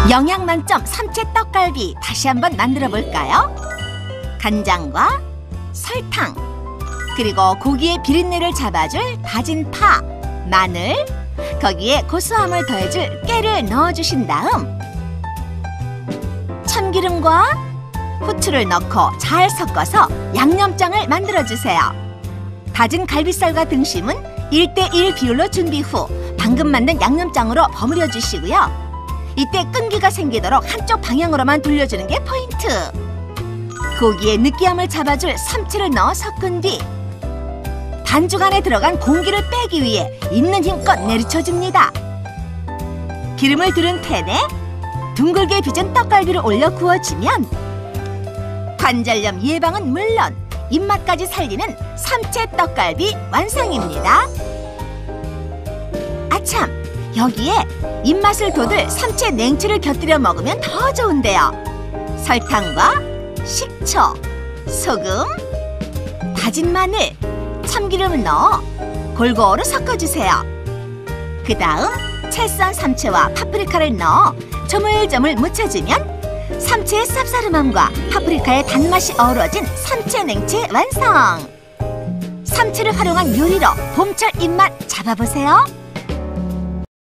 영양 만점 삼채 떡갈비 다시 한번 만들어 볼까요? 간장과 설탕, 그리고 고기의 비린내를 잡아줄 다진 파, 마늘, 거기에 고소함을 더해줄 깨를 넣어주신 다음 참기름과 후추를 넣고 잘 섞어서 양념장을 만들어주세요. 다진 갈비살과 등심은 1:1 비율로 준비 후 방금 만든 양념장으로 버무려 주시고요. 이때 끈기가 생기도록 한쪽 방향으로만 돌려주는 게 포인트. 고기의 느끼함을 잡아줄 삼채를 넣어 섞은 뒤 반죽 안에 들어간 공기를 빼기 위해 있는 힘껏 내리쳐줍니다. 기름을 두른 팬에 둥글게 빚은 떡갈비를 올려 구워지면 관절염 예방은 물론 입맛까지 살리는 삼채 떡갈비 완성입니다. 아참! 여기에 입맛을 돋을 삼채 냉채를 곁들여 먹으면 더 좋은데요. 설탕과 식초, 소금, 다진 마늘, 참기름을 넣어 골고루 섞어주세요. 그 다음 채 썬 삼채와 파프리카를 넣어 조물조물 무쳐주면 삼채의 쌉싸름함과 파프리카의 단맛이 어우러진 삼채 냉채 완성! 삼채를 활용한 요리로 봄철 입맛 잡아보세요.